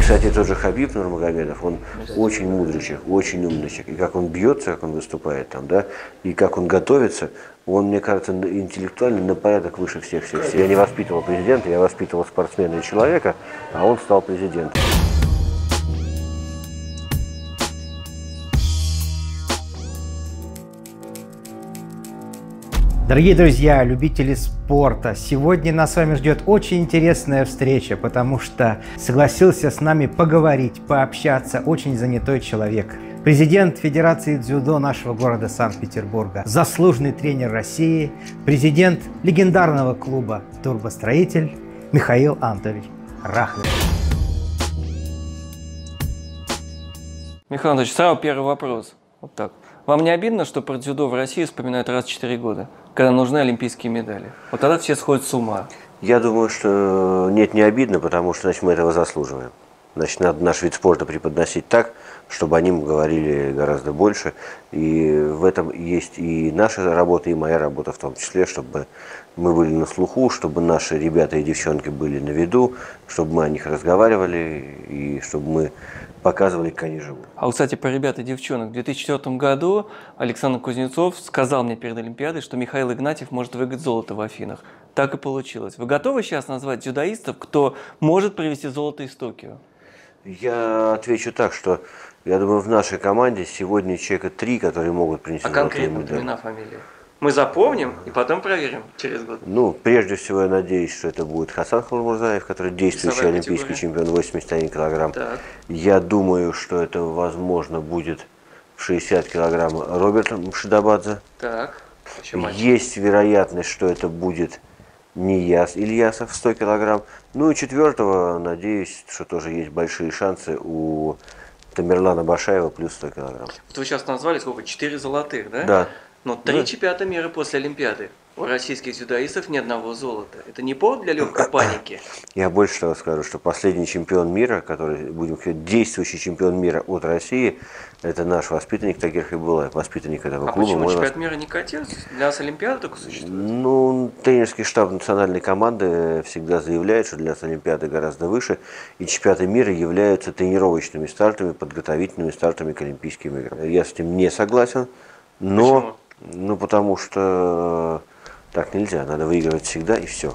кстати, тот же Хабиб Нурмагомедов, он очень мудрый человек, очень умный человек. И как он бьется, как он выступает там, да, и как он готовится, он, мне кажется, интеллектуально на порядок выше всех. Я не воспитывал президента, я воспитывал спортсмена и человека, а он стал президентом. Дорогие друзья, любители спорта, сегодня нас с вами ждет очень интересная встреча, потому что согласился с нами поговорить, пообщаться очень занятой человек. Президент Федерации дзюдо нашего города Санкт-Петербурга, заслуженный тренер России, президент легендарного клуба «Турбостроитель» Михаил Анатольевич Рахлин. Михаил Анатольевич, сразу первый вопрос. Вот так. Вам не обидно, что про дзюдо в России вспоминают раз в 4 года, когда нужны олимпийские медали? Вот тогда все сходят с ума. Я думаю, что нет, не обидно, потому что, значит, мы этого заслуживаем. Значит, надо наш вид спорта преподносить так, чтобы о нем говорили гораздо больше. И в этом есть и наша работа, и моя работа в том числе, чтобы мы были на слуху, чтобы наши ребята и девчонки были на виду, чтобы мы о них разговаривали и чтобы мы показывали, как они живут. А, кстати, про ребят и девчонок. В 2004 году Александр Кузнецов сказал мне перед Олимпиадой, что Михаил Игнатьев может выиграть золото в Афинах. Так и получилось. Вы готовы сейчас назвать дзюдоистов, кто может привезти золото из Токио? Я отвечу так, что я думаю, в нашей команде сегодня человека 3, которые могут принести золотые медали. Конкретно имена, фамилии? Мы запомним и потом проверим через год. Ну, прежде всего, я надеюсь, что это будет Хасан Халмурзаев, который действующий олимпийский чемпион 81 килограмм. Так. Я думаю, что это, возможно, будет в 60 килограмм Роберт Мшидабадзе. Так. Есть вероятность, что это будет Нияз Ильясов 100 килограмм. Ну и четвертого, надеюсь, что тоже есть большие шансы у Тамерлана Башаева плюс 100 килограмм. Вот вы сейчас назвали сколько? 4 золотых, да? Да. Но 3 чемпионата мира после Олимпиады. У российских дзюдоистов ни одного золота. Это не повод для легкой паники? Я больше того скажу, что последний чемпион мира, который, будем говорить, действующий чемпион мира от России, это наш воспитанник Тагир Хайбулаев, воспитанник этого клуба. Почему чемпионат мира не котируется? Для нас Олимпиада только существует? Ну, тренерский штаб национальной команды всегда заявляет, что для нас Олимпиады гораздо выше, и чемпионаты мира являются тренировочными стартами, подготовительными стартами к Олимпийским играм. Я с этим не согласен, но... Почему? Ну, потому что так нельзя, надо выигрывать всегда и все.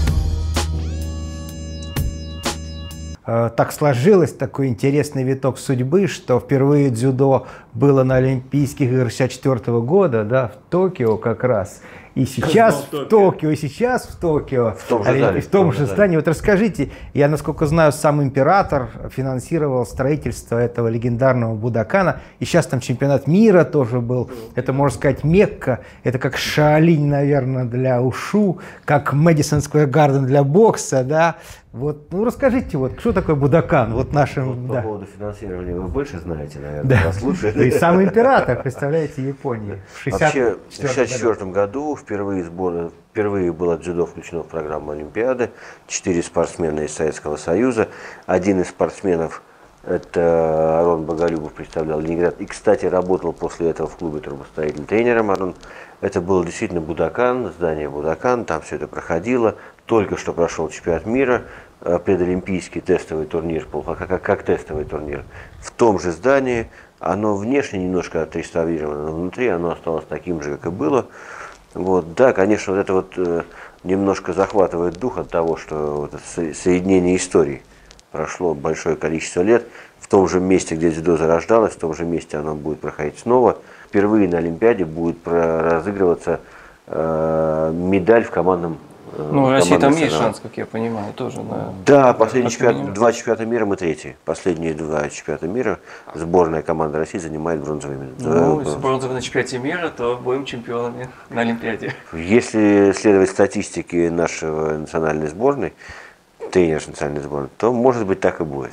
Так сложилось, такой интересный виток судьбы, что впервые дзюдо было на Олимпийских играх 1964 года, да, в Токио как раз. И сейчас в Токио, и сейчас в Токио, в том же здании. Вот расскажите, я, насколько знаю, сам император финансировал строительство этого легендарного Будокана, и сейчас там чемпионат мира тоже был. Это, можно сказать, Мекка, это как Шаолинь, наверное, для ушу, как Мэдисон Сквер Гарден для бокса, да. Вот, ну расскажите, вот, что такое Будокан? Вот нашим, по поводу финансирования вы больше знаете, наверное, да. Вас лучше. И сам император, представляете, Японии. Вообще, в 1964 году впервые было дзюдо включено в программу Олимпиады. 4 спортсмена из Советского Союза. Один из спортсменов, это Арон Боголюбов, представлял Ленинград. И, кстати, работал после этого в клубе «Турбостроитель» тренером Арон. Это был действительно Будокан, здание Будокан, там все это проходило. Только что прошел чемпионат мира, предолимпийский тестовый турнир, как тестовый турнир. В том же здании, оно внешне немножко отреставрировано, но внутри оно осталось таким же, как и было. Вот, да, конечно, вот это вот немножко захватывает дух от того, что вот это соединение историй прошло большое количество лет. В том же месте, где дзюдо зарождалось, в том же месте оно будет проходить снова. Впервые на Олимпиаде будет разыгрываться медаль в командном. Ну, в России там есть шанс, как я понимаю, тоже. Да, последние 2 чемпионата мира мы 3. Последние 2 чемпионата мира сборная команда России занимает бронзовые медали. Ну, если бронзовый на чемпионате мира, то будем чемпионами на Олимпиаде. Если следовать статистике нашего национальной сборной, тренер национальной сборной, то, может быть, так и будет.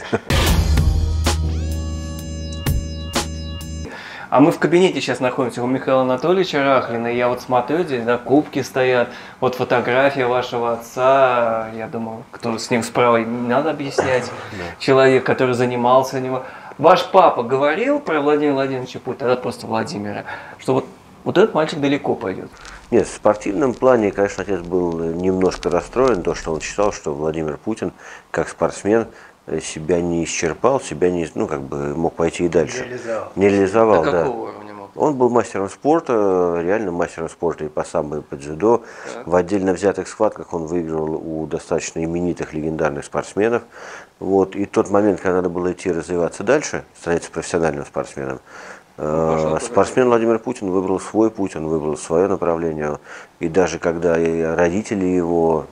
А мы в кабинете сейчас находимся у Михаила Анатольевича Рахлина, и я вот смотрю, здесь, да, кубки стоят, вот фотография вашего отца, я думаю, кто с ним справа, не надо объяснять, человек, который занимался него. Ваш папа говорил про Владимира Владимировича Путина, тогда просто Владимира, что вот этот мальчик далеко пойдет? Нет, в спортивном плане, конечно, отец был немножко расстроен, то, что он считал, что Владимир Путин, как спортсмен, себя не исчерпал, себя не, ну, как бы мог пойти и дальше. Не До реализовал, да. какого уровня мог? Он был мастером спорта, реально мастером спорта и по самбо, и по дзюдо. В отдельно взятых схватках он выиграл у достаточно именитых, легендарных спортсменов. Вот. И тот момент, когда надо было идти развиваться дальше, становиться профессиональным спортсменом, спортсмен Владимир Путин выбрал свой путь, он выбрал свое направление. И даже когда и родители его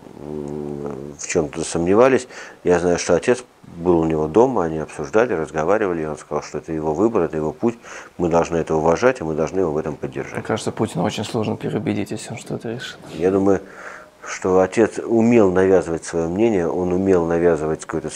в чем-то сомневались, я знаю, что отец был у него дома, они обсуждали, разговаривали, и он сказал, что это его выбор, это его путь, мы должны это уважать, и мы должны его в этом поддержать. Мне кажется, Путина очень сложно переубедить, если он что-то решит. Я думаю, что отец умел навязывать свое мнение, он умел навязывать какое-то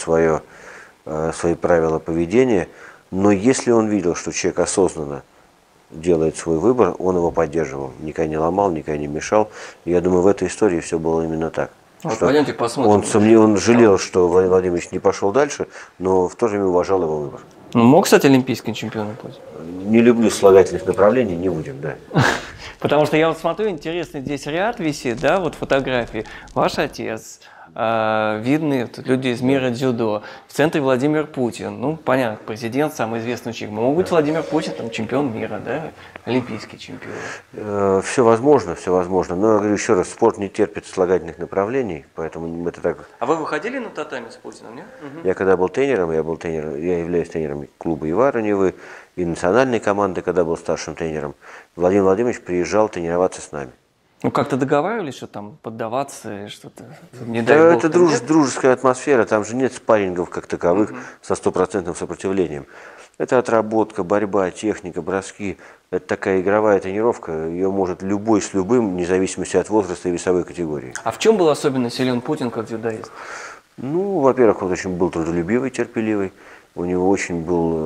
свои правила поведения, но если он видел, что человек осознанно делает свой выбор, он его поддерживал, никогда не ломал, никогда не мешал. И я думаю, в этой истории все было именно так. Пойдемте посмотрим. Он жалел, что Владимир Владимирович не пошел дальше, но в то же время уважал его выбор. Ну, мог стать олимпийским чемпионом Путин? Не люблю слагательных направлений, не будем, да. Потому что я вот смотрю, интересный здесь ряд висит, да, вот фотографии. Ваш отец, видны люди из мира дзюдо. В центре Владимир Путин. Ну, понятно, президент, самый известный человек. Мог быть Владимир Путин, там, чемпион мира, да, олимпийский чемпион. Все возможно, все возможно. Но я говорю еще раз, спорт не терпит слагательных направлений, поэтому это так. А вы выходили на татами с Путиным, нет? Я когда был тренером, я являюсь тренером клуба Ивара Невы и национальной команды, когда был старшим тренером. Владимир Владимирович приезжал тренироваться с нами. Ну, как-то договаривались, что там поддаваться, и что-то, не Да, дай бог, это дружеская атмосфера, там же нет спаррингов как таковых со стопроцентным сопротивлением. Это отработка, борьба, техника, броски. Это такая игровая тренировка, ее может любой с любым, вне зависимости от возраста и весовой категории. А в чем был особенно силен Путин как дзюдоист? Ну, во-первых, он очень был трудолюбивый, терпеливый. У него очень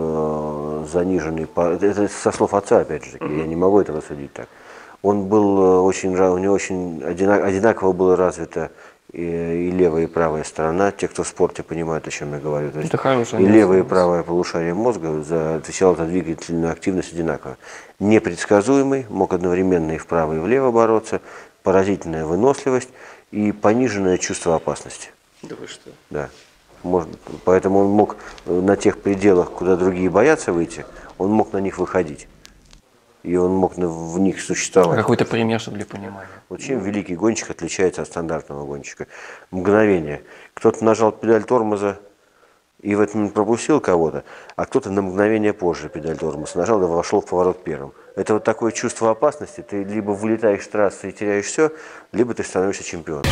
был заниженный... Это со слов отца, опять же, я не могу этого судить так. Он был очень, у него очень одинаково было развито и левая, и правая сторона. Те, кто в спорте понимают, о чем я говорю. То есть и левое, и правое полушарие мозга отвечало за двигательную активность одинаково. Непредсказуемый, мог одновременно и вправо, и влево бороться, поразительная выносливость и пониженное чувство опасности. Да вы что? Да. Поэтому он мог на тех пределах, куда другие боятся выйти, он мог на них выходить. И он мог в них существовать. Какой-то пример, чтобы для понимания. Вот чем великий гонщик отличается от стандартного гонщика? Мгновение. Кто-то нажал педаль тормоза и в этот момент пропустил кого-то, а кто-то на мгновение позже педаль тормоза нажал и вошел в поворот первым. Это вот такое чувство опасности. Ты либо вылетаешь с трассы и теряешь все, либо ты становишься чемпионом.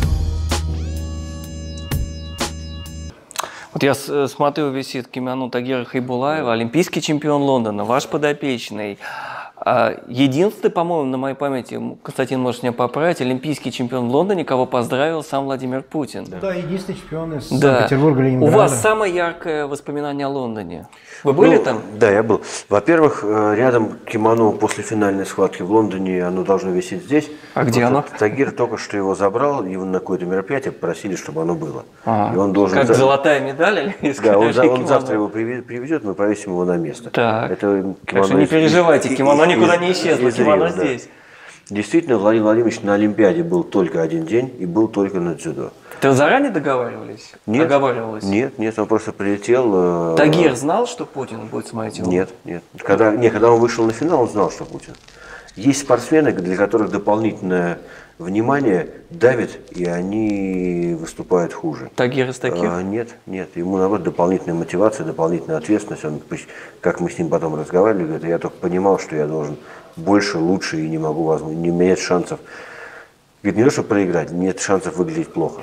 Вот я смотрю, висит кимоно Тагира Хайбулаева, олимпийский чемпион Лондона, ваш подопечный. Единственный, по-моему, на моей памяти, Константин может меня поправить, олимпийский чемпион в Лондоне, кого поздравил сам Владимир Путин. Да, единственный чемпион из Санкт-Петербурга, Ленинграда. У вас самое яркое воспоминание о Лондоне? Вы были там? Да, я был. Во-первых, рядом кимоно после финальной схватки в Лондоне, оно должно висеть здесь. А где оно? Тагир только что его забрал, его на какое-то мероприятие попросили, чтобы оно было. И он должен как золотая медаль? Да, он завтра его привезет, мы повесим его на место. Так, это так что не переживайте, кимоно никуда не исчезло, кимоно здесь. Действительно, Владимир Владимирович на Олимпиаде был только один день и был только на дзюдо. Ты заранее договаривались? Нет, договаривалась? Нет, он просто прилетел. Тагир знал, что Путин будет смотреть его? Нет. Когда он вышел на финал, он знал, что Путин. Есть спортсмены, для которых дополнительное внимание давит, и они выступают хуже. Тагир из таких? Нет. Ему, наоборот, дополнительная мотивация, дополнительная ответственность. Он, как мы с ним потом разговаривали, говорит, я только понимал, что я должен больше, лучше и не могу, не иметь шансов. Говорит, не то, чтобы проиграть, нет шансов выглядеть плохо.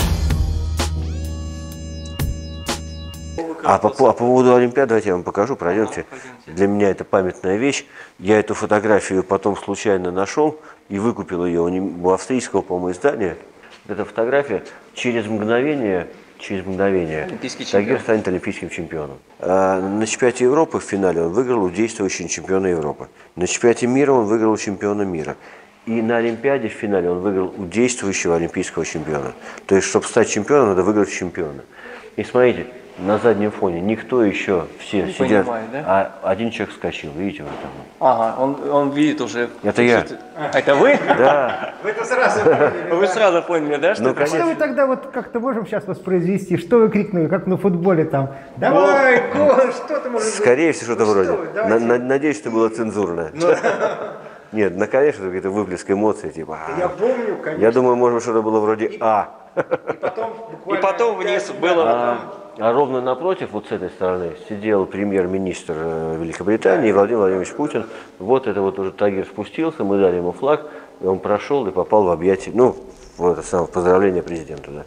А по поводу Олимпиады, давайте я вам покажу, пройдемте. Для меня это памятная вещь. Я эту фотографию потом случайно нашел и выкупил ее у австрийского, по-моему, издания. Эта фотография через мгновение Тагир станет олимпийским чемпионом. На чемпионате Европы в финале он выиграл у действующего чемпиона Европы. На чемпионате мира он выиграл у чемпиона мира. И на Олимпиаде в финале он выиграл у действующего олимпийского чемпиона. То есть, чтобы стать чемпионом, надо выиграть чемпиона. И смотрите, на заднем фоне. Никто еще, все Не сидят, понимает, да? а один человек вскочил, видите, вот там. Ага, он видит уже. Это я. Это вы? Да. Вы это сразу поняли. Вы сразу поняли, да, что Ну, это? конечно. Что вы тогда вот как-то можем сейчас воспроизвести? Что вы крикнули, как на футболе там? Давай, гол, что ты можешь... Скорее всего, что-то Ну, вроде. что вы, давайте. Надеюсь, что было цензурное. Нет, конечно, какой-то выплеск эмоций, типа. Я помню, конечно. Я думаю, может, что-то было вроде «а». И потом, И буквально потом вниз было. А ровно напротив, вот с этой стороны, сидел премьер-министр Великобритании Владимир Владимирович Путин. Вот это вот уже Тагир спустился, мы дали ему флаг, и он прошел и попал в объятия, ну, в это самое поздравление президенту, да.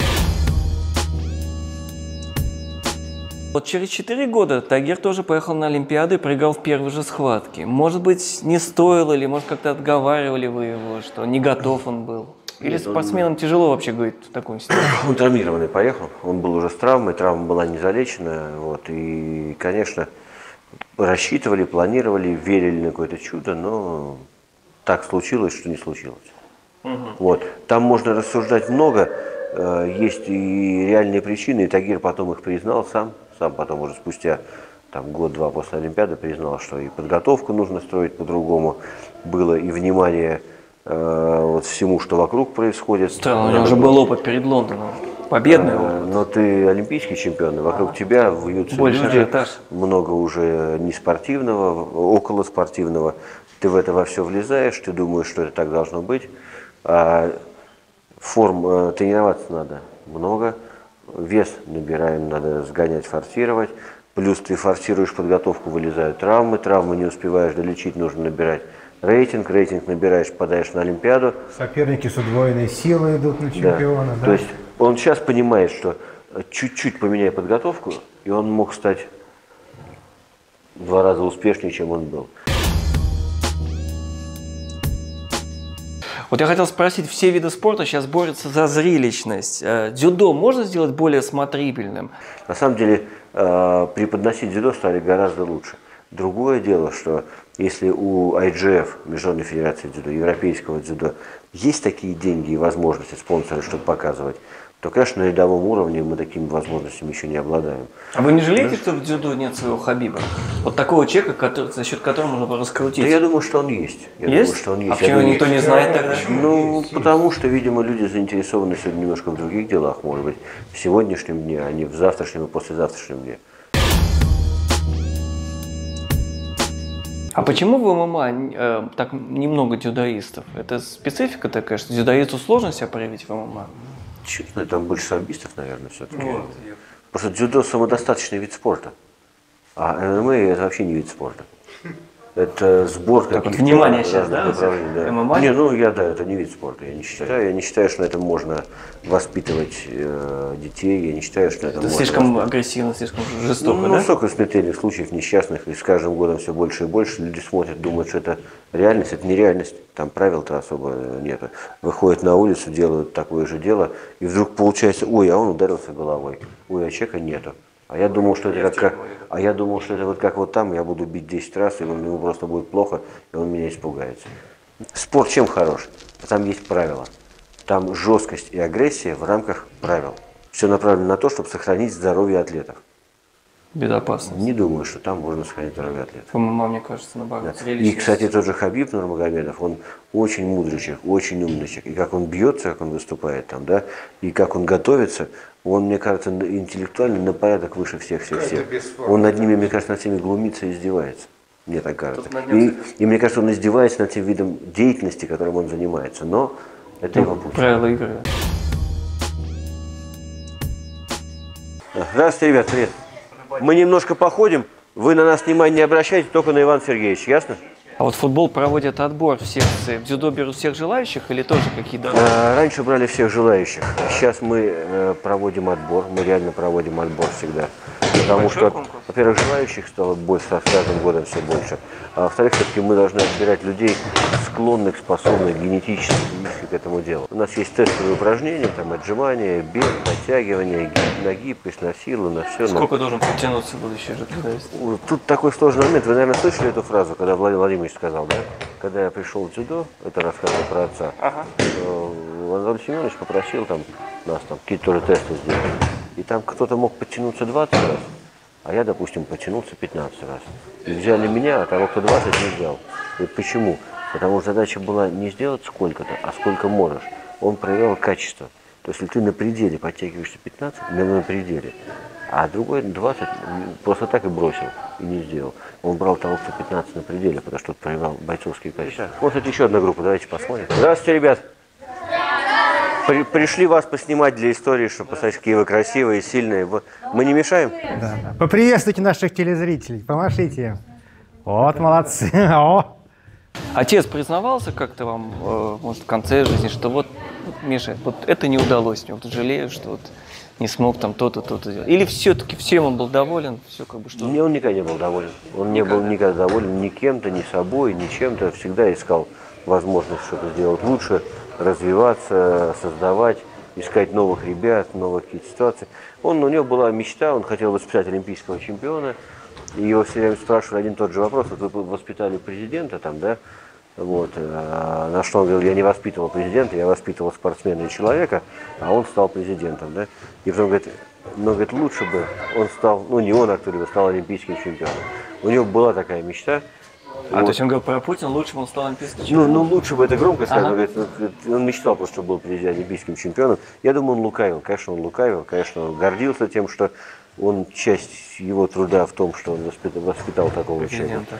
Вот через 4 года Тагир тоже поехал на Олимпиаду и проиграл в первой же схватке. Может быть, не стоило или, может, как-то отговаривали вы его, что не готов он был? Или Нет, спортсменам тяжело вообще говорить в такой ситуации? Он травмированный поехал, он был уже с травмой, травма была не залечена, вот, и, конечно, рассчитывали, планировали, верили на какое-то чудо, но так случилось, что не случилось. Вот. Там можно рассуждать много, есть и реальные причины, и Тагир потом их признал сам потом уже спустя там, год-два после Олимпиады признал, что и подготовку нужно строить по-другому, было и внимание вот всему, что вокруг происходит. Странно, у него уже был опыт перед Лондоном. Победный опыт. Но ты олимпийский чемпион, и вокруг тебя вьются Больше люди, ажиотаж. много уже не спортивного, около спортивного. Ты в это во все влезаешь, ты думаешь, что это так должно быть. А форм тренироваться надо много, вес набираем, надо сгонять, форсировать. Плюс ты форсируешь подготовку, вылезают травмы не успеваешь долечить, нужно набирать рейтинг набираешь, попадаешь на Олимпиаду. Соперники с удвоенной силой идут на чемпиона, да? То есть он сейчас понимает, что чуть-чуть поменяя подготовку, и он мог стать в 2 раза успешнее, чем он был. Вот я хотел спросить, все виды спорта сейчас борются за зрелищность. Дзюдо можно сделать более смотрибельным? На самом деле преподносить дзюдо стали гораздо лучше. Другое дело, что если у IGF, Международной Федерации дзюдо, Европейского дзюдо, есть такие деньги и возможности, спонсоры, чтобы показывать, то, конечно, на рядовом уровне мы такими возможностями еще не обладаем. А вы не жалеете, что в дзюдо нет своего Хабиба? Вот такого человека, за счет которого можно было раскрутить? Да я думаю, что он есть. Я Есть? думаю, что он А есть. почему никто не знает тогда? Ну, потому что, видимо, люди заинтересованы сегодня немножко в других делах, может быть, в сегодняшнем дне, а не в завтрашнем и послезавтрашнем дне. А почему в ММА так немного дзюдоистов? Это специфика такая, что дзюдоисту сложно себя проявить в ММА? Чуть, там больше самбистов, наверное, все-таки. Просто дзюдо самодостаточный вид спорта, а ММА это вообще не вид спорта. Это сбор Так вот, каких-то внимание сейчас, разных да? направлений. Да. ММА? Не, ну это не вид спорта, я не считаю. Я не считаю, что на этом можно воспитывать детей, я не считаю, что это Это можно слишком агрессивно, слишком жестоко, ну, да? столько смертельных случаев несчастных, и с каждым годом все больше и больше. Люди смотрят, думают, что это реальность, это нереальность. Там правил-то особо нету. Выходят на улицу, делают такое же дело, и вдруг получается, ой, а он ударился головой, ой, а человека нету. А я думал, что это вот как вот там, я буду бить 10 раз, и ему просто будет плохо, и он меня испугается. Спорт чем хорош? Там есть правила. Там жесткость и агрессия в рамках правил. Все направлено на то, чтобы сохранить здоровье атлетов. Безопасность. Не думаю, что там можно сохранить здоровье атлетов. В ММА, мне кажется, наоборот. Да. И, кстати, тот же Хабиб Нурмагомедов, он очень мудрый человек, очень умный человек. И как он бьется, как он выступает там, да, и как он готовится, он, мне кажется, интеллектуально на порядок выше всех. Он над ними, мне кажется, над всеми глумится и издевается. Мне так кажется. И мне кажется, он издевается над тем видом деятельности, которым он занимается. Но это его путь. Правила игры. Здравствуйте, ребят, привет. Мы немножко походим. Вы на нас внимания не обращайте, только на Ивана Сергеевича, ясно? А вот футбол проводит отбор в секции. В дзюдо берут всех желающих или тоже какие-то? Раньше брали всех желающих. Сейчас мы проводим отбор. Мы реально проводим отбор всегда. Потому что, во-первых, желающих стало больше, с каждым годом все больше. А во-вторых, все-таки мы должны отбирать людей, склонных, способных генетически к этому делу. У нас есть тестовые упражнения, там отжимания, бег, подтягивания, нагиб, пресс на силу, на все. Сколько должен подтянуться будущий же дзюдоист? Тут такой сложный момент. Вы, наверное, слышали эту фразу, когда Владимир Владимирович сказал, да? Когда я пришел в дзюдо, это рассказывал про отца, Владимир Семенович попросил там, нас там какие-то тоже тесты сделать. И там кто-то мог подтянуться 20 раз, а я, допустим, подтянулся 15 раз. И взяли меня, а того, кто 20, не взял. И почему? Потому что задача была не сделать сколько-то, а сколько можешь. Он проверял качество. То есть, если ты на пределе подтягиваешься 15, на пределе, а другой 20 просто так и бросил, и не сделал. Он брал того, кто 15 на пределе, потому что проявлял бойцовские качества. Вот это еще одна группа, давайте посмотрим. Здравствуйте, ребят. Пришли вас поснимать для истории, чтобы посмотреть, какие вы красивые, сильные. Мы не мешаем? Да, да. Поприветствуйте наших телезрителей, помашите им. Вот, молодцы. О! Отец признавался как-то вам, может, в конце жизни, что вот, Миша, вот это не удалось мне, вот жалею, что вот не смог там то-то, то-то сделать. Или все-таки всем он был доволен, все как бы что? Не, он никогда не был доволен. Он не был никогда доволен ни кем-то, ни собой, ни чем-то. Всегда искал возможность что-то сделать лучше, развиваться, создавать, искать новых ребят, новые какие-то ситуации. У него была мечта, он хотел воспитать олимпийского чемпиона. И его все время спрашивали один и тот же вопрос: вот вы воспитали президента там, да? Вот, на что он говорил: я не воспитывал президента, я воспитывал спортсмена и человека, а он стал президентом, да? И потом говорит, говорит, лучше бы он стал, не он, а кто-либо стал олимпийским чемпионом. У него была такая мечта. То есть он говорил про Путина, лучше бы он стал олимпийским чемпионом? Лучше бы это громко сказано. Ага. Говорит, он мечтал просто, чтобы был олимпийским чемпионом. Я думаю, он лукавил. Конечно, он гордился тем, что он часть его труда в том, что он воспитал такого человека.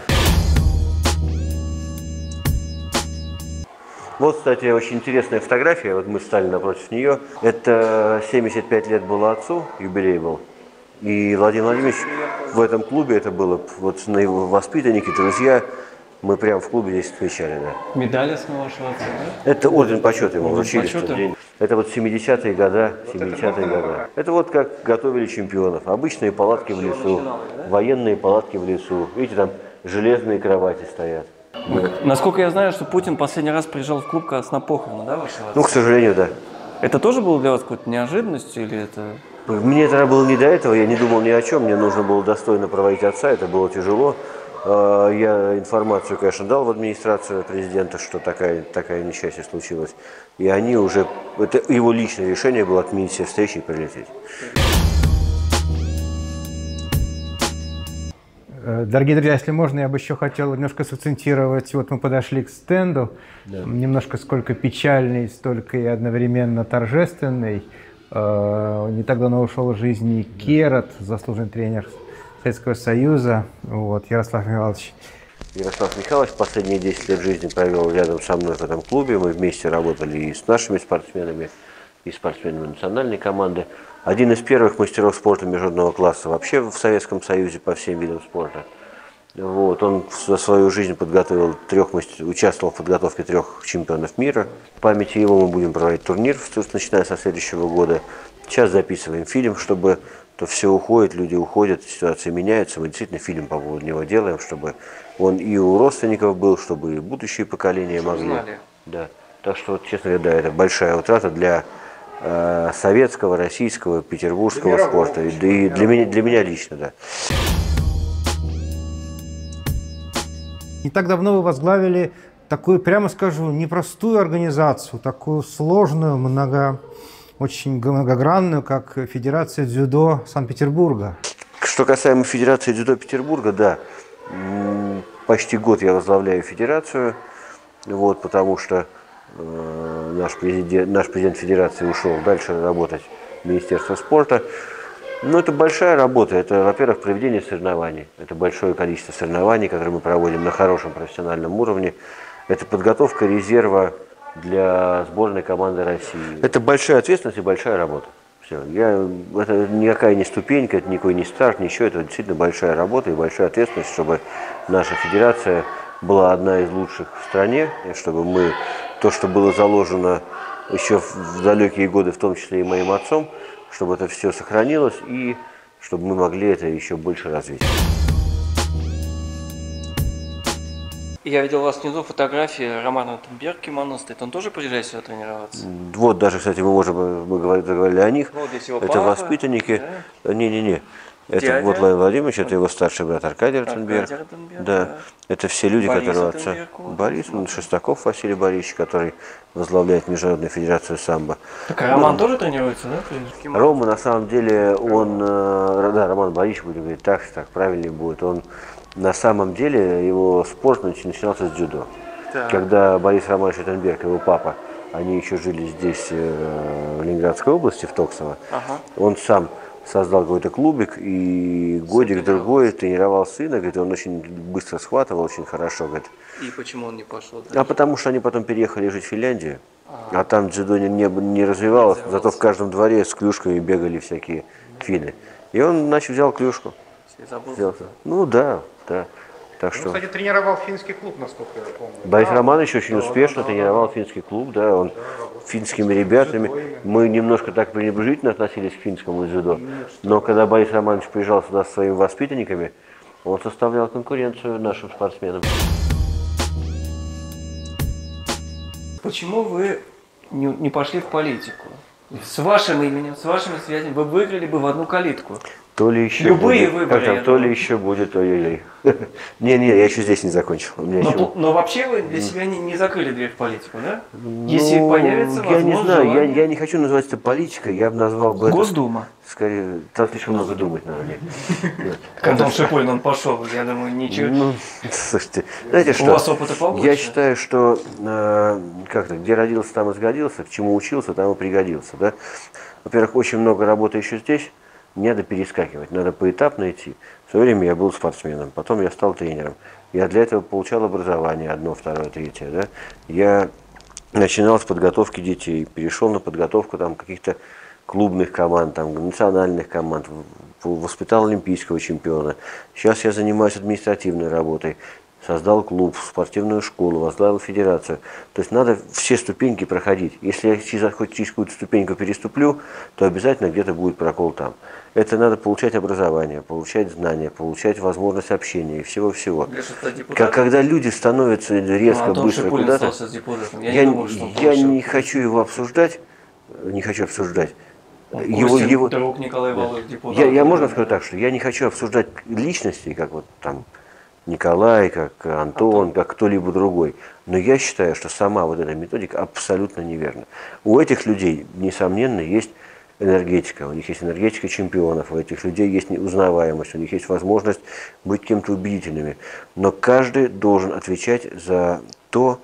Вот, кстати, очень интересная фотография. Вот мы стали напротив нее. Это 75 лет было отцу, юбилей был. И Владимир Владимирович в этом клубе, это было вот на его воспитанники, друзья, мы прямо в клубе здесь отмечали, да. Медали с вашего отца, да? Это орден почета ему вручили в тот день. Это вот 70-е годы, 70-е годы. Это вот как готовили чемпионов. Обычные палатки в лесу, военные палатки в лесу. Видите, там железные кровати стоят. Насколько я знаю, что Путин последний раз приезжал в клуб как раз на похороны, да, вашего отца? К сожалению, да. Это тоже было для вас какой-то неожиданностью или это... Мне тогда было не до этого, я не думал ни о чем, мне нужно было достойно проводить отца, это было тяжело. Я информацию, конечно, дал в администрацию президента, что такая несчастье случилось. И они уже, это его личное решение было отменить все встречи и прилететь. Дорогие друзья, если можно, я бы еще хотел немножко сакцентировать. Вот мы подошли к стенду, да. Немножко сколько печальный, столько и одновременно торжественный. Не так давно ушел из жизни Керат, заслуженный тренер Советского Союза, вот, Ярослав Михайлович. Ярослав Михайлович последние 10 лет жизни провел рядом со мной в этом клубе. Мы вместе работали и с нашими спортсменами, и спортсменами национальной команды. Один из первых мастеров спорта международного класса вообще в Советском Союзе по всем видам спорта. Вот, он за свою жизнь участвовал в подготовке 3 чемпионов мира. В памяти его мы будем проводить турнир, начиная со следующего года. Сейчас записываем фильм, чтобы то все уходит, люди уходят, ситуация меняется. Мы действительно фильм по поводу него делаем, чтобы он и у родственников был, чтобы и будущие поколения могли. Да. Так что, честно говоря, да, это большая утрата для советского, российского, петербургского спорта. И для меня лично, да. Не так давно вы возглавили такую, прямо скажу, непростую организацию, такую сложную, очень многогранную, как Федерация дзюдо Санкт-Петербурга. Что касаемо Федерации дзюдо Петербурга, да, почти год я возглавляю федерацию, вот, потому что наш президент федерации ушел дальше работать в Министерство спорта. Но это большая работа. Это, во-первых, проведение соревнований. Это большое количество соревнований, которые мы проводим на хорошем профессиональном уровне. Это подготовка резерва для сборной команды России. Это большая ответственность и большая работа. Все. Это никакая не ступенька, это никакой не старт, ничего. Это действительно большая работа и большая ответственность, чтобы наша федерация была одна из лучших в стране, и чтобы то, что было заложено еще в далекие годы, в том числе и моим отцом, чтобы это все сохранилось и чтобы мы могли это еще больше развить. Я видел у вас внизу фотографии Романа Ротенберг, кимоно стоит. Он тоже приезжает сюда тренироваться? Вот даже, кстати, мы заговорили о них. Вот здесь его это папа, воспитанники. Да? Не-не-не. Это Дядя? вот Владимир Владимирович, это его старший брат Аркадий Ротенберг. Аркадий Ротенберг, Да. да. Это все люди, Борис которые отца. Ротенберг, вот, Борис Шестаков Василий Борисович, который возглавляет Международную федерацию самбо. Так, а Роман тоже тренируется, да? Рома, на самом деле, он, да, Роман Борисович, будем говорить так правильнее будет, он на самом деле, его спорт начинался с дзюдо. Так. Когда Борис Романович Ротенберг, его папа, они еще жили здесь, в Ленинградской области, в Токсово, он сам создал какой-то клубик и годик-другой тренировал сына, говорит, он очень быстро схватывал, очень хорошо, говорит. И почему он не пошел? А потому что они потом переехали жить в Финляндию, а там дзюдо не развивалось, зато в каждом дворе с клюшками бегали всякие финны. И он взял клюшку. Ну да. Так что... Он, кстати, тренировал финский клуб, насколько я помню. Борис Романович очень успешно тренировал финский клуб, да, он финскими ребятами. Мы немножко так пренебрежительно относились к финскому дзюдо, но когда Борис Романович приезжал сюда со своими воспитанниками, он составлял конкуренцию нашим спортсменам. Почему вы не пошли в политику? С вашим именем, с вашими связями вы выиграли бы в одну калитку. То ли еще Любые будет, выборы, я то думаю. ли еще будет, ой-ой-ой. Не, я еще здесь не закончил. У меня еще... Но вообще вы для себя не закрыли дверь в политику, да? Если появится я не возможность, знаю, желание. я не хочу называть это политикой, я бы назвал бы это... Госдума. Скорее, там слишком много думать надо. Нет. Антон Шипулин, он пошел, я думаю, ничего. Ну, слушайте, знаете что? У вас опыта побольше? Я считаю, что где родился, там и сгодился, к чему учился, там и пригодился. Да? Во-первых, очень много работы еще здесь, не надо перескакивать, надо поэтапно идти. В свое время я был спортсменом, потом я стал тренером. Я для этого получал образование, 1, 2, 3. Да? Я начинал с подготовки детей, перешел на подготовку там, каких-то клубных команд, там, национальных команд, воспитал олимпийского чемпиона. Сейчас я занимаюсь административной работой, создал клуб, спортивную школу, возглавил федерацию. То есть надо все ступеньки проходить. Если я хоть через какую-то ступеньку переступлю, то обязательно где-то будет прокол там. Это надо получать образование, получать знания, получать возможность общения и всего-всего. Когда люди становятся резко, быстро куда-то, я не хочу его обсуждать, Друг Николай Валуев, депутат. Я можно сказать так, что я не хочу обсуждать личности, как вот там Николай, как Антон, как кто-либо другой. Но я считаю, что сама вот эта методика абсолютно неверна. У этих людей, несомненно, есть энергетика, у них есть энергетика чемпионов, у этих людей есть узнаваемость, у них есть возможность быть кем-то убедительными. Но каждый должен отвечать за то,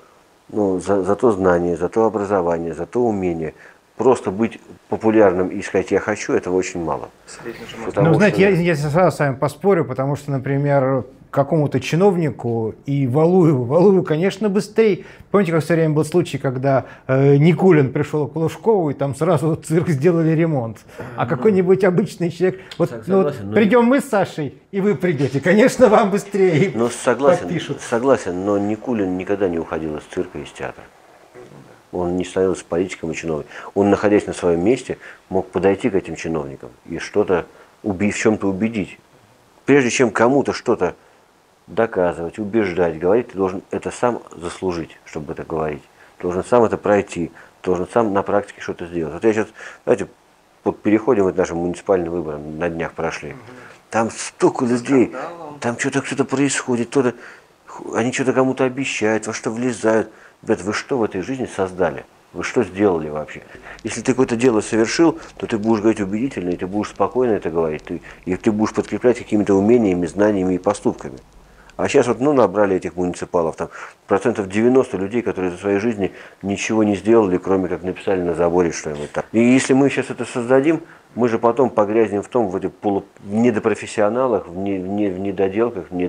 за то знание, за то образование, за то умение. Просто быть популярным и сказать «я хочу» этого очень мало. Знаете, я сразу с вами поспорю, потому что, например, какому-то чиновнику и Валуеву, конечно, быстрее. Помните, как все время был случай, когда Никулин пришел к Лужкову, и там сразу цирк сделали ремонт. А какой-нибудь обычный человек... Придем мы с Сашей, и вы придете. Конечно, вам быстрее согласен, но Никулин никогда не уходил из цирка, из театра. Он не становился политиком и чиновником. Он, находясь на своем месте, мог подойти к этим чиновникам и что-то в чем-то убедить. Прежде чем кому-то что-то доказывать, убеждать, говорить, ты должен это сам заслужить, чтобы это говорить. Ты должен сам это пройти, ты должен сам на практике что-то сделать. Вот я сейчас, знаете, переходим к нашим муниципальным выборам, на днях прошли. Там столько людей, там что-то происходит, они что-то кому-то обещают, во что влезают. Ребята, вы что в этой жизни создали? Вы что сделали вообще? Если ты какое-то дело совершил, то ты будешь говорить убедительно, и ты будешь спокойно это говорить, и ты будешь подкреплять какими-то умениями, знаниями и поступками. А сейчас набрали этих муниципалов, там 90% людей, которые за своей жизни ничего не сделали, кроме как написали на заборе что-нибудь там. И если мы сейчас это создадим, мы же потом погрязнем в том, в этих недопрофессионалах, в недоделках, в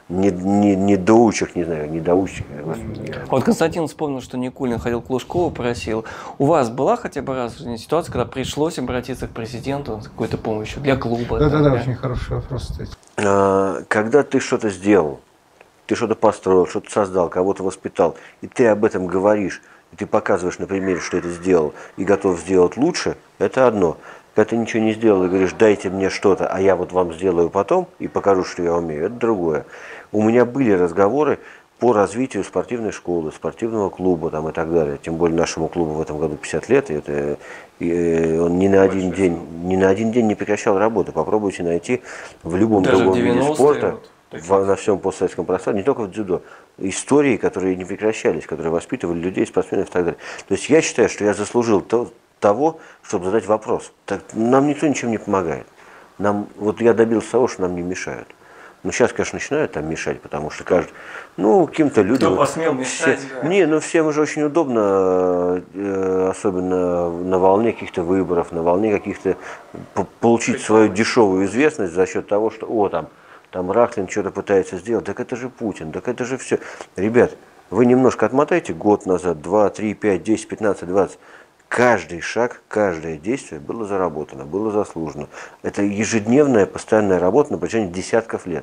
недоучах, не знаю, недоучах. Вот Константин вспомнил, что Никулин ходил к Лужкову, просил. У вас была хотя бы раз в жизни ситуация, когда пришлось обратиться к президенту с какой-то помощью для клуба? Да, очень хороший вопрос, кстати. Когда ты что-то сделал, ты что-то построил, что-то создал, кого-то воспитал, и ты об этом говоришь, и ты показываешь на примере, что это сделал, и готов сделать лучше, это одно. Когда ты ничего не сделал и говоришь, дайте мне что-то, а я вот вам сделаю потом и покажу, что я умею, это другое. У меня были разговоры по развитию спортивной школы, спортивного клуба там, и так далее. Тем более нашему клубу в этом году 50 лет, и он ни на один день не прекращал работу. Попробуйте найти в любом другом виде спорта, на всем постсоветском пространстве, не только в дзюдо, истории, которые не прекращались, которые воспитывали людей, спортсменов и так далее. То есть я считаю, что я заслужил того, чтобы задать вопрос. Так, нам никто ничем не помогает. Вот я добился того, что нам не мешают. Ну, сейчас, конечно, начинают там мешать, потому что каждый, каким-то людям... Кто посмел мешать? Всем уже очень удобно, особенно на волне каких-то выборов, на волне каких-то, получить свою дешевую известность за счет того, что, там Рахлин что-то пытается сделать, так это же Путин, так это же все. Ребят, вы немножко отмотайте год назад, 2, 3, 5, 10, 15, 20. Каждый шаг, каждое действие было заработано, было заслужено. Это ежедневная, постоянная работа на протяжении десятков лет.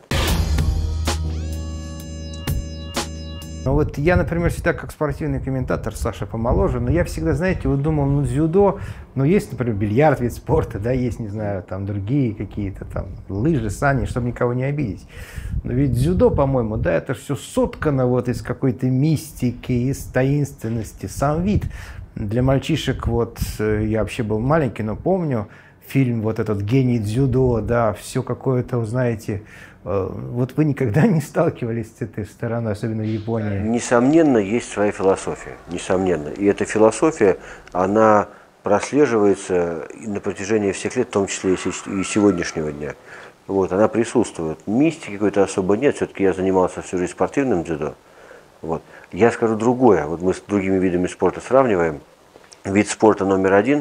Ну вот я, например, всегда как спортивный комментатор, Саша помоложе, но я всегда, знаете, вот думал, дзюдо, есть, например, бильярд, вид спорта, да, есть, не знаю, там другие какие-то там лыжи, сани, чтобы никого не обидеть. Но ведь дзюдо, по-моему, да, это все соткано вот из какой-то мистики, из таинственности, сам вид. Для мальчишек, я вообще был маленький, но помню фильм вот этот «Гений дзюдо», да, все какое-то, знаете, вот вы никогда не сталкивались с этой стороной, особенно в Японии? Несомненно, есть своя философия, несомненно. И эта философия, она прослеживается на протяжении всех лет, в том числе и сегодняшнего дня. Она присутствует. Мистики какой-то особо нет, все-таки я занимался всю жизнь спортивным дзюдо. Я скажу другое. Мы с другими видами спорта сравниваем. Вид спорта номер 1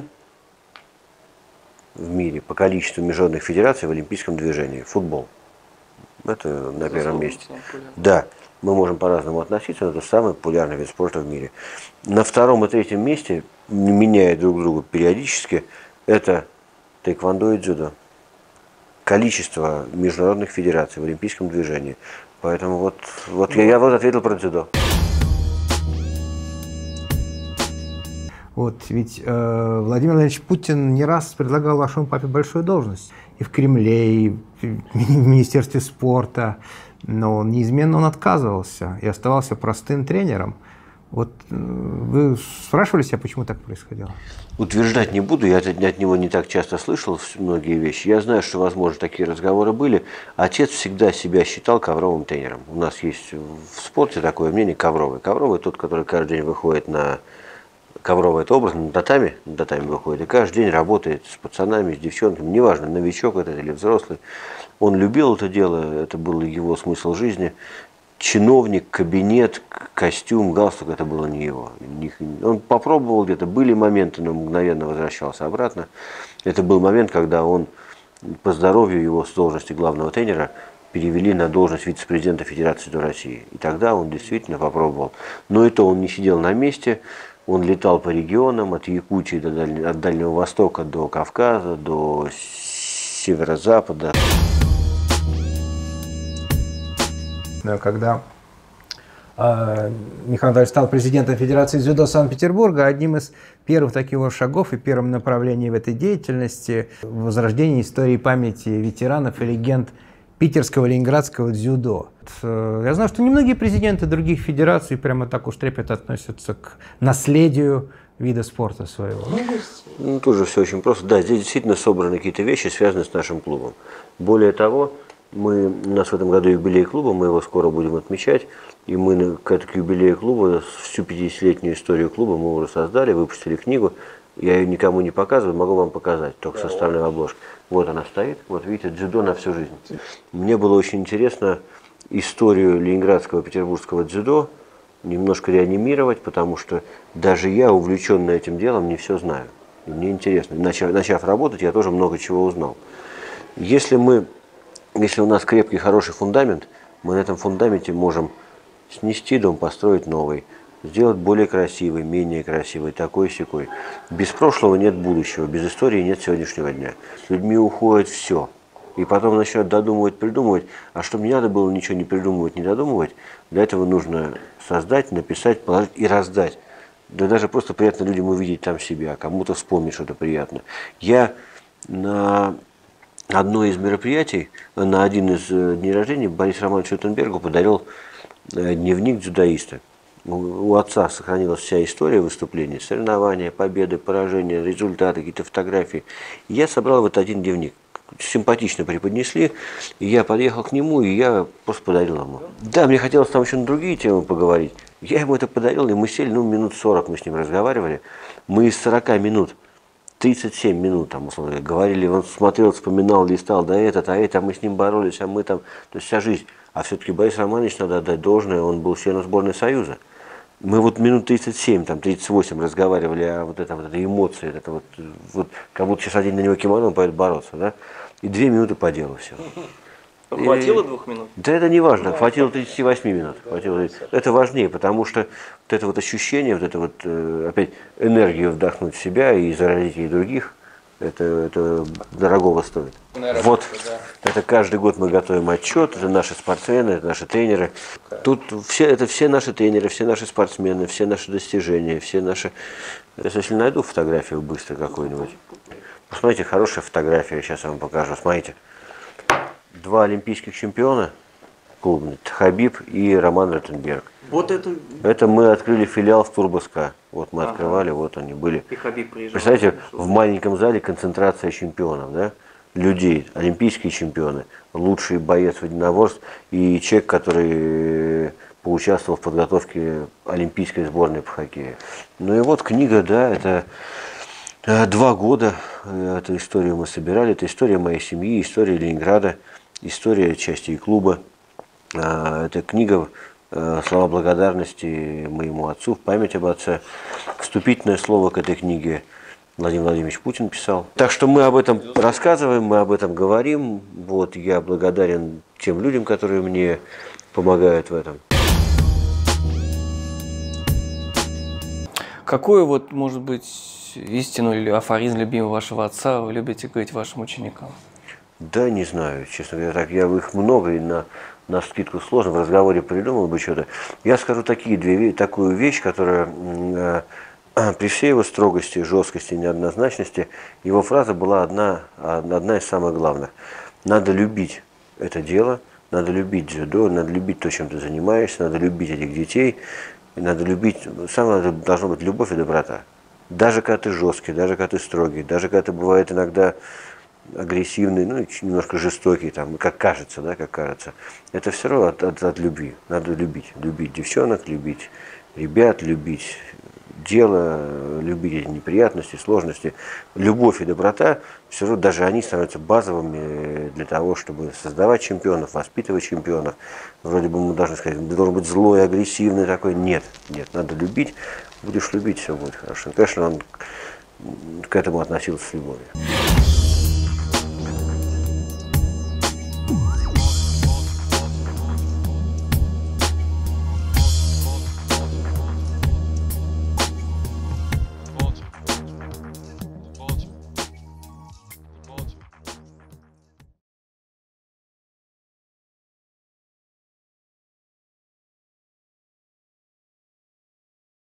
в мире по количеству международных федераций в олимпийском движении – футбол. Это на первом месте. Да, мы можем по-разному относиться, но это самый популярный вид спорта в мире. На втором и третьем месте, меняя друг друга периодически, это тэквондо и дзюдо. Количество международных федераций в олимпийском движении. Поэтому я ответил про дзюдо. Ведь Владимир Владимирович Путин не раз предлагал вашему папе большую должность. И в Кремле, и в Министерстве спорта. Но неизменно он отказывался и оставался простым тренером. Вы спрашивали себя, почему так происходило? Утверждать не буду, я от него не так часто слышал многие вещи. Я знаю, что, возможно, такие разговоры были. Отец всегда себя считал ковровым тренером. У нас есть в спорте такое мнение — ковровый. Ковровый тот, который каждый день выходит на... Ковровый — это образ, на татами выходит, и каждый день работает с пацанами, с девчонками, неважно, новичок это или взрослый. Он любил это дело, это был его смысл жизни. Чиновник, кабинет, костюм, галстук — это было не его. Он попробовал где-то, были моменты, но мгновенно возвращался обратно. Это был момент, когда он по здоровью его с должности главного тренера перевели на должность вице-президента Федерации дзюдо России. И тогда он действительно попробовал. Но и то он не сидел на месте, он летал по регионам, от Якутии от Дальнего Востока до Кавказа, до Северо-Запада. Когда Михаил Анатольевич стал президентом Федерации дзюдо Санкт-Петербурга, одним из первых таких его шагов и первым направлением в этой деятельности — возрождение истории памяти ветеранов и легенд питерского, ленинградского дзюдо. Я знаю, что немногие президенты других федераций прямо так уж трепетно относятся к наследию вида спорта своего. Тоже все очень просто. Да, здесь действительно собраны какие-то вещи, связанные с нашим клубом. Более того, у нас в этом году юбилей клуба, мы его скоро будем отмечать. И мы к юбилею клуба, всю 50-летнюю историю клуба мы уже создали, выпустили книгу. Я ее никому не показываю, могу вам показать, только со стальной обложкой. Вот она стоит, видите, дзюдо на всю жизнь. Мне было очень интересно историю ленинградского, петербургского дзюдо немножко реанимировать, потому что даже я, увлеченный этим делом, не все знаю. И мне интересно. Начав работать, я тоже много чего узнал. Если у нас крепкий, хороший фундамент, мы на этом фундаменте можем снести дом, построить новый, сделать более красивый, менее красивый, такой-сякой. Без прошлого нет будущего, без истории нет сегодняшнего дня. С людьми уходит все. И потом начинают додумывать, придумывать. А чтобы не надо было ничего не придумывать, не додумывать, для этого нужно создать, написать, положить и раздать. Да даже просто приятно людям увидеть там себя, кому-то вспомнить что-то приятное. Я на одно из мероприятий, на один из дней рождения Борису Романовичу Ротенбергу подарил дневник дзюдоиста. У отца сохранилась вся история выступлений, соревнования, победы, поражения, результаты, какие-то фотографии. И я собрал вот один дневник. Симпатично преподнесли, и я подъехал к нему, и я просто подарил ему. Да, мне хотелось там еще на другие темы поговорить. Я ему это подарил, и мы сели, минут 40 мы с ним разговаривали. Мы из 40 минут, 37 минут, там, условно, говорили, он смотрел, вспоминал, листал, да это, а мы с ним боролись, а мы там, то есть вся жизнь. А все-таки Борис Романович, надо отдать должное, он был членом сборной Союза. Мы вот минут 37, там, 38 разговаривали о вот этой эмоции, это вот, как будто сейчас одень на него кимоно, он пойдет бороться, да? И 2 минуты по делу все. Хватило 2 минут? Да это не важно, хватило 38 минут. Это важнее, потому что вот это вот ощущение, вот это вот, опять, энергию вдохнуть в себя и заразить ей других, это дорогого стоит. Вот, это каждый год мы готовим отчет, это наши спортсмены, это наши тренеры. Тут все наши тренеры, все наши спортсмены, все наши достижения, все наши... Если найду фотографию быстро какую-нибудь. Посмотрите, хорошая фотография, сейчас я вам покажу. Смотрите, 2 олимпийских чемпиона клубных, Хабиб и Роман Ротенберг. Вот это мы открыли филиал в Турбо-СКА. Вот мы открывали, вот они были. И Хабиб приезжал. Представляете, в маленьком зале концентрация чемпионов, да? Людей, олимпийские чемпионы, лучший боец в единоборстве и человек, который поучаствовал в подготовке олимпийской сборной по хоккею. Ну и вот книга, да, это 2 года, эту историю мы собирали, это история моей семьи, история Ленинграда, история части и клуба. Это книга «Слова благодарности моему отцу», в память об отце. Вступительное слово к этой книге Владимир Владимирович Путин писал. Так что мы об этом рассказываем, мы об этом говорим. Вот, я благодарен тем людям, которые мне помогают в этом. Какую вот, может быть, истину или афоризм любимого вашего отца вы любите говорить вашим ученикам? Да, не знаю, честно говоря, так я их много и на скидку сложно, в разговоре придумал бы что-то. Я скажу такую вещь, которая при всей его строгости, жесткости, неоднозначности, его фраза была одна из самых главных. Надо любить это дело, надо любить дзюдо, надо любить то, чем ты занимаешься, надо любить этих детей, и надо любить, самое должно быть любовь и доброта. Даже когда ты жесткий, даже когда ты строгий, даже когда ты бывает иногда агрессивный, немножко жестокий, там, как кажется, да, как кажется. Это все равно от любви. Надо любить. Любить девчонок, любить ребят, любить дело, любить эти неприятности, сложности. Любовь и доброта, все равно даже они становятся базовыми для того, чтобы создавать чемпионов, воспитывать чемпионов. Вроде бы мы должны сказать, должен быть злой, агрессивный такой. Нет, надо любить. Будешь любить, все будет хорошо. Конечно, он к этому относился с любовью.